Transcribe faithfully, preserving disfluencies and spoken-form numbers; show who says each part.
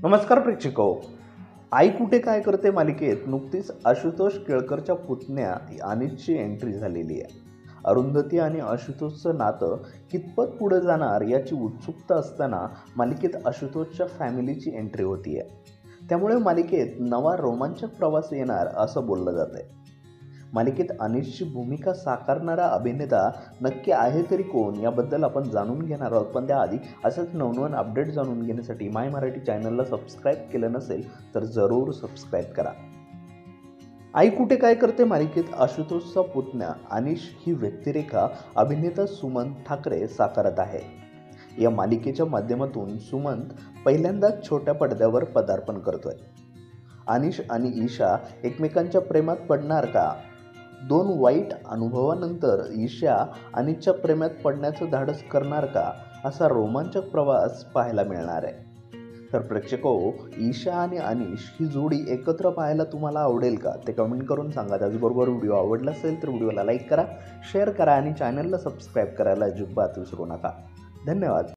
Speaker 1: नमस्कार प्रेक्षको. आई कुठे काय करते मालिकेत नुकतीच आशुतोष केळकरच्या पुतण्या अनिशची एंट्री झालेली आहे. अरुंधती आणि आशुतोषचं नातं कितपत पुढे जाणार याची उत्सुकता असताना मालिकेत आशुतोषच्या फॅमिलीची एंट्री होतीये. त्यामुळे मालिकेत नवा रोमांचक प्रवास येणार असं बोललं जातंय. मालिकेत अनिशची भूमिका साकारणारा अभिनेता नक्की आहे तरी कोण याबद्दल आपण जाणून घेणार आहोत. पण त्याआधी असंच नवनवीन अपडेट जाणून घेण्यासाठी माय मराठी चॅनलला सबस्क्राईब केलं नसेल तर जरूर सबस्क्राईब करा. आई कुठे काय करते मालिकेत आशुतोषचा पुतण्या अनिश ही व्यक्तिरेखा अभिनेता सुमंत ठाकरे साकारत आहे. या मालिकेच्या माध्यमातून सुमंत पहिल्यांदाच छोट्या पडद्यावर पदार्पण करतोय. अनिश आणि ईशा एकमेकांच्या प्रेमात पडणार का? दोन वाईट अनुभवानंतर ईशा अनिशच्या प्रेमात पडण्याचं धाडस करणार का? असा रोमांचक प्रवास पाहायला मिळणार आहे. तर प्रेक्षको, ईशा आणि अनिश ही जोडी एकत्र पाहायला तुम्हाला आवडेल का ते कमेंट करून सांगा. त्याचबरोबर व्हिडिओ आवडला असेल तर व्हिडिओला लाईक करा, शेअर करा आणि चॅनलला सबस्क्राईब करायला अजिबात विसरू नका. धन्यवाद.